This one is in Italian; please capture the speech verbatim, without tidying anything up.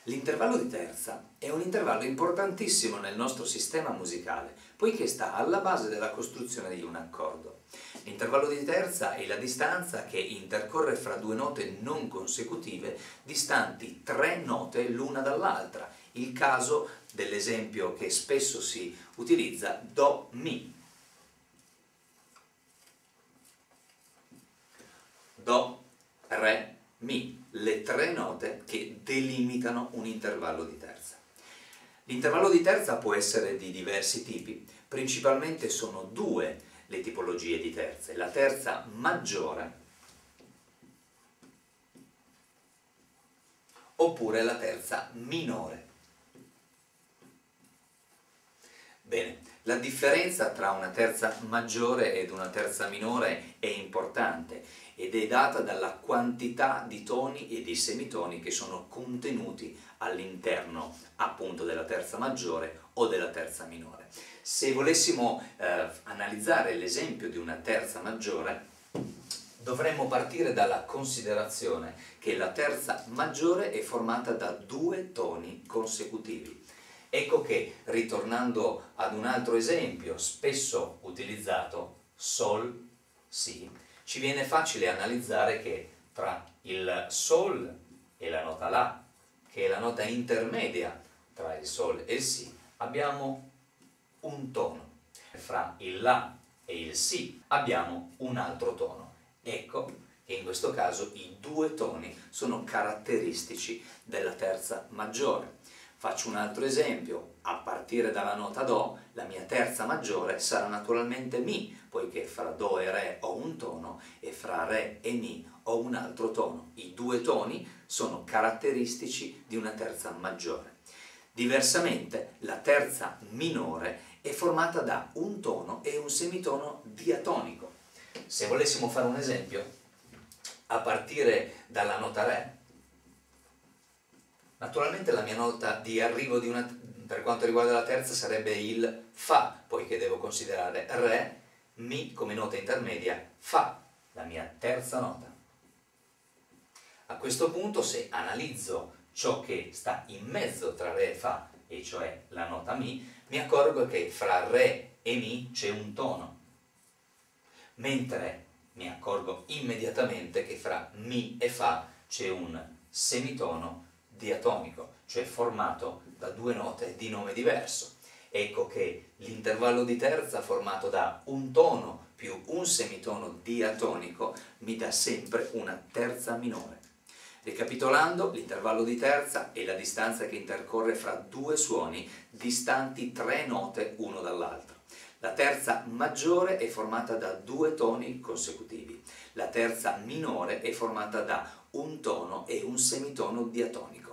L'intervallo di terza è un intervallo importantissimo nel nostro sistema musicale, poiché sta alla base della costruzione di un accordo. L'intervallo di terza è la distanza che intercorre fra due note non consecutive, distanti tre note l'una dall'altra. Il caso dell'esempio che spesso si utilizza, Do, Mi. Do, Re, Mi, le tre note che delimitano un intervallo di terza. L'intervallo di terza può essere di diversi tipi, principalmente sono due le tipologie di terze, la terza maggiore oppure la terza minore. Bene, la differenza tra una terza maggiore ed una terza minore è importante ed è data dalla quantità di toni e di semitoni che sono contenuti all'interno appunto della terza maggiore o della terza minore. Se volessimo eh, analizzare l'esempio di una terza maggiore, dovremmo partire dalla considerazione che la terza maggiore è formata da due toni consecutivi. Ecco che, ritornando ad un altro esempio spesso utilizzato, Sol, Si, ci viene facile analizzare che tra il Sol e la nota La, che è la nota intermedia tra il Sol e il Si, abbiamo un tono. Fra il La e il Si abbiamo un altro tono. Ecco che in questo caso i due toni sono caratteristici della terza maggiore. Faccio un altro esempio, a partire dalla nota Do, la mia terza maggiore sarà naturalmente Mi, poiché fra Do e Re ho un tono e fra Re e Mi ho un altro tono. I due toni sono caratteristici di una terza maggiore. Diversamente, la terza minore è formata da un tono e un semitono diatonico. Se volessimo fare un esempio, a partire dalla nota Re, naturalmente la mia nota di arrivo di una, per quanto riguarda la terza sarebbe il Fa, poiché devo considerare Re, Mi come nota intermedia, Fa, la mia terza nota. A questo punto, se analizzo ciò che sta in mezzo tra Re e Fa, e cioè la nota Mi, mi accorgo che fra Re e Mi c'è un tono, mentre mi accorgo immediatamente che fra Mi e Fa c'è un semitono diatonico, cioè formato da due note di nome diverso. Ecco che l'intervallo di terza formato da un tono più un semitono diatonico mi dà sempre una terza minore. Ricapitolando, l'intervallo di terza è la distanza che intercorre fra due suoni distanti tre note uno dall'altro. La terza maggiore è formata da due toni consecutivi. La terza minore è formata da un tono e un semitono diatonico.